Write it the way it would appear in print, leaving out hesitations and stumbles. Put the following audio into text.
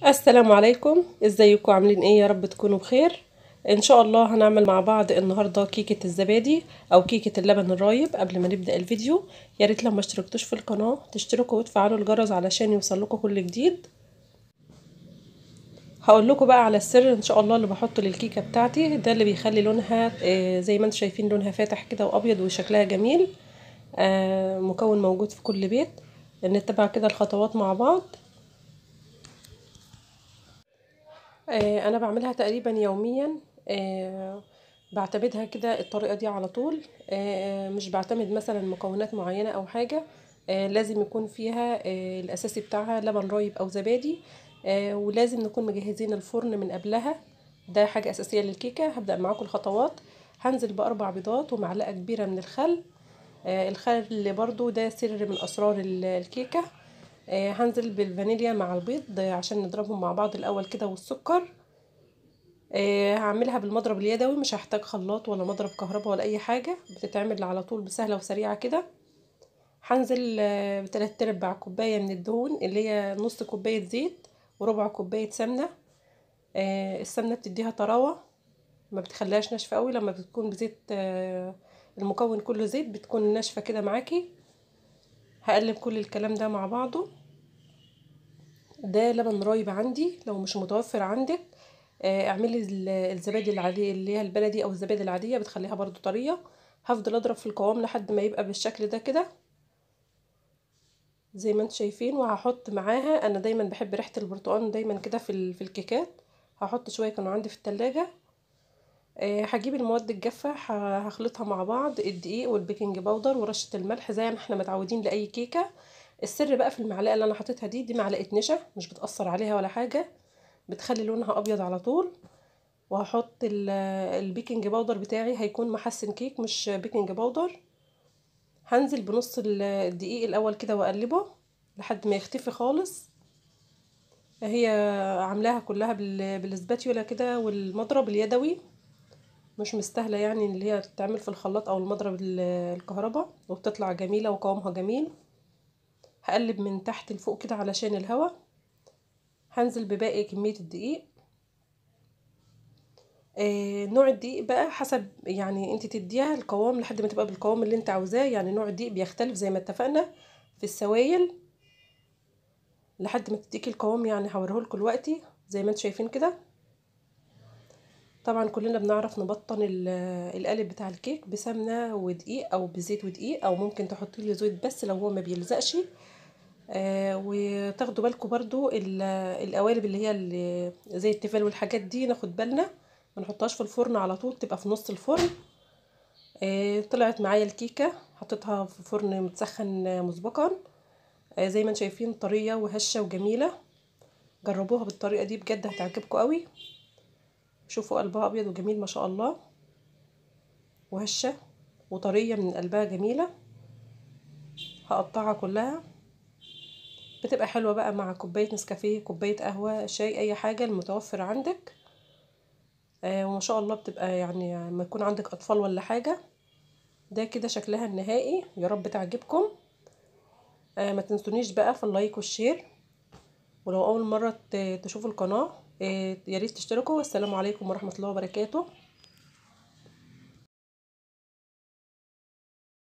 السلام عليكم، ازيكم؟ عاملين ايه؟ يا رب تكونوا بخير. ان شاء الله هنعمل مع بعض النهارده كيكه الزبادي او كيكه اللبن الرايب. قبل ما نبدا الفيديو يا ريت لو ما اشتركتوش في القناه تشتركوا وتفعلوا الجرس علشان يوصلكوا كل جديد. هقول لكم بقى على السر ان شاء الله اللي بحطه للكيكه بتاعتي، ده اللي بيخلي لونها زي ما انتم شايفين لونها فاتح كده وابيض وشكلها جميل. مكون موجود في كل بيت. نتبع كده الخطوات مع بعض. انا بعملها تقريبا يوميا. بعتمدها كده الطريقة دي على طول. مش بعتمد مثلا مكونات معينة او حاجة. لازم يكون فيها الاساسي بتاعها لبن رايب او زبادي. ولازم نكون مجهزين الفرن من قبلها. ده حاجة اساسية للكيكة. هبدأ معاكم الخطوات. هنزل باربع بيضات ومعلقة كبيرة من الخل. الخل اللي برضو ده سر من اسرار الكيكة. هنزل بالفانيليا مع البيض عشان نضربهم مع بعض الاول كده والسكر. هعملها بالمضرب اليدوي، مش هحتاج خلاط ولا مضرب كهرباء ولا اي حاجه، بتتعمل على طول بسهله وسريعه كده. هنزل بتلات ارباع كوبايه من الدهون اللي هي نص كوبايه زيت وربع كوبايه سمنه. السمنه بتديها طراوه، ما بتخليهاش ناشفه قوي. لما بتكون بزيت المكون كله زيت بتكون ناشفه كده معاكي. هقلب كل الكلام ده مع بعضه. ده لبن رايب عندي، لو مش متوفر عندك اعملي الزبادي العاديه اللي هي البلدي او الزبادي العاديه، بتخليها برضو طريه. هفضل اضرب في القوام لحد ما يبقى بالشكل ده كده زي ما انتم شايفين. وهحط معاها، انا دايما بحب ريحه البرتقال دايما كده في الكيكات. هحط شويه كانوا عندي في التلاجة. هجيب المواد الجافه هخلطها مع بعض، الدقيق والبيكنج باودر ورشه الملح زي ما احنا متعودين لاي كيكه. السر بقى في المعلقه اللي انا حطيتها دي معلقه نشا، مش بتاثر عليها ولا حاجه، بتخلي لونها ابيض على طول. وهحط البيكنج باودر بتاعي، هيكون محسن كيك مش بيكنج باودر. هنزل بنص الدقيق الاول كده واقلبه لحد ما يختفي خالص. هي عاملاها كلها بالسباتيولا كده والمضرب اليدوي، مش مستاهله يعني اللي هي تتعمل في الخلاط او المضرب الكهرباء، وبتطلع جميله وقوامها جميل. هقلب من تحت لفوق كده علشان الهواء. هنزل بباقي كميه الدقيق. نوع الدقيق بقى حسب، يعني انت تديها القوام لحد ما تبقى بالقوام اللي انت عاوزاه. يعني نوع الدقيق بيختلف زي ما اتفقنا في السوائل لحد ما تديكي القوام. يعني هوريهولكوا دلوقتي زي ما انتم شايفين كده. طبعا كلنا بنعرف نبطن القالب بتاع الكيك بسمنه ودقيق او بزيت ودقيق، او ممكن تحطي له زيت بس لو هو ما بيلزقش. وتاخدوا بالكم برضو القوالب اللي هي زي التيفال والحاجات دي ناخد بالنا ما نحطهاش في الفرن على طول، تبقى في نص الفرن. طلعت معايا الكيكه، حطيتها في فرن متسخن مسبقا. زي ما انتم شايفين طريه وهشه وجميله. جربوها بالطريقه دي بجد هتعجبكم قوي. شوفوا قلبها ابيض وجميل ما شاء الله، وهشه وطريه من قلبها جميله. هقطعها كلها. بتبقى حلوه بقى مع كوبايه نسكافيه، كوبايه قهوه، شاي، اي حاجه المتوفر عندك. وما شاء الله بتبقى يعني لما يكون عندك اطفال ولا حاجه. ده كده شكلها النهائي، يا رب تعجبكم. ما تنسونيش بقى في اللايك والشير. ولو اول مره تشوفوا القناه يا ريت تشتركوا. والسلام عليكم ورحمه الله وبركاته.